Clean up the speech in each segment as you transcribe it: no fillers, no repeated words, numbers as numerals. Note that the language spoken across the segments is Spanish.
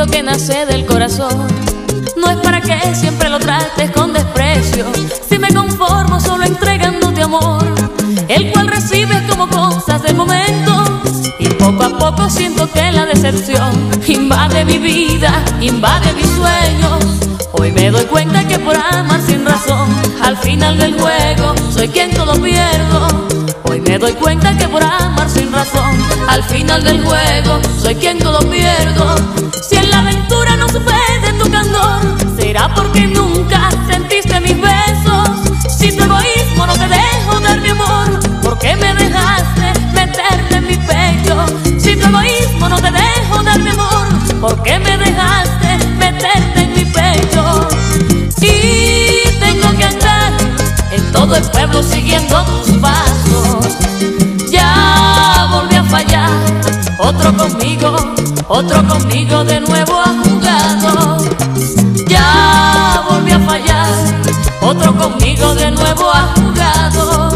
que nace del corazón. No es para que siempre lo trates con desprecio. Si me conformo solo entregándote amor, el cual recibes como cosas del momento, y poco a poco siento que la decepción invade mi vida, invade mis sueños. Hoy me doy cuenta que por amar sin razón, al final del juego soy quien todo pierdo. Hoy me doy cuenta que por amar sin razón, al final del juego soy quien todo pierdo. Si en la aventura no supe de tu candor, será porque nunca sentiste mis besos. Si tu egoísmo no te dejó dar mi amor, ¿por qué me dejaste meterte en mi pecho? Si tu egoísmo no te dejó dar mi amor, ¿por qué me dejaste meterte en mi pecho? Y tengo que andar en todo el pueblo siguiendo tus pasos. Ya volví a fallar, otro conmigo de nuevo ha jugado. Ya volví a fallar, otro conmigo de nuevo ha jugado.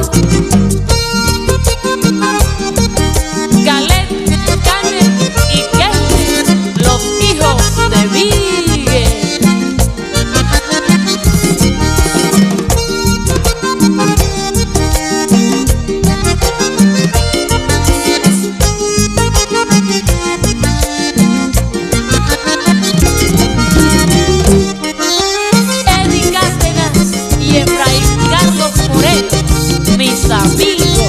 Galet, Carmen y Kenny, los hijos de Miguel. Mis amigos.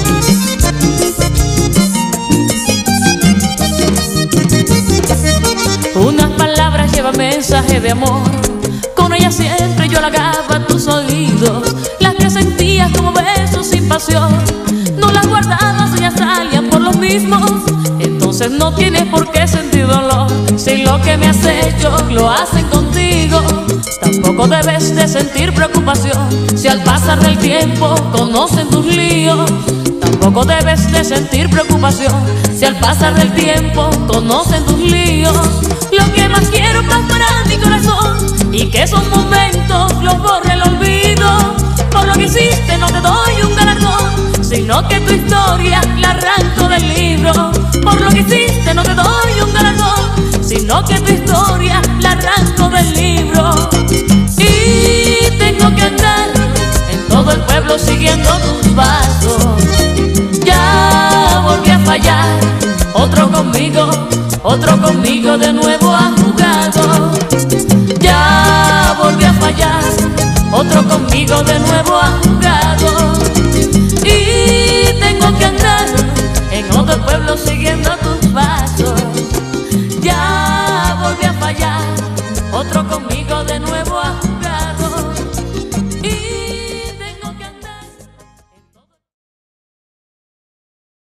Unas palabras llevan mensaje de amor, con ellas siempre yo halagaba tus oídos. Las que sentías como besos sin pasión, no las guardabas, ellas salían por los mismos. Entonces no tienes por qué sentir dolor, si lo que me has hecho lo hacen contigo. Tampoco debes de sentir preocupación, si al pasar del tiempo conocen tus líos. Tampoco debes de sentir preocupación, si al pasar del tiempo conocen tus líos. Lo que más quiero para mi corazón, y que esos momentos los borre el olvido. Por lo que hiciste no te doy un galardón, sino que tu historia la arranco del libro. Por lo que hiciste no te doy un galardón, sino que tu historia la arranco del libro. Y tengo que andar en todo el pueblo siguiendo tus pasos. Ya volví a fallar, otro conmigo de nuevo ha jugado. Ya volví a fallar, otro conmigo de nuevo ha jugado.